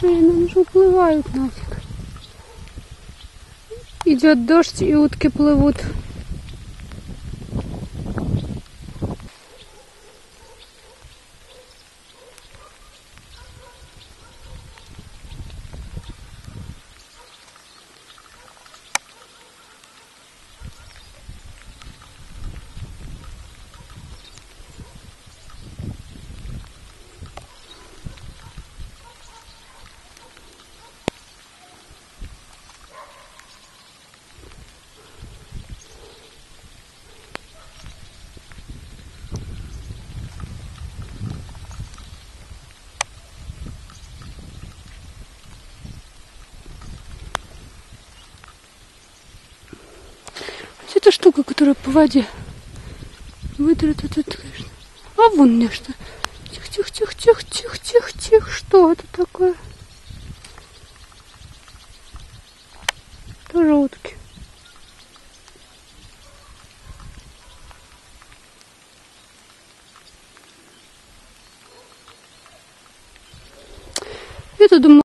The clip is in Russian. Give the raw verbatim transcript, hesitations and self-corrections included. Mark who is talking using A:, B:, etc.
A: Блин, они же уплывают нафиг. Идет дождь, и утки плывут. Эта штука, которая по воде. Вытрет это, конечно. А вон нечто. Тихо-тихо-тихо-тихо-тихо-тихо. Что это такое? Тоже утки. Я-то думала,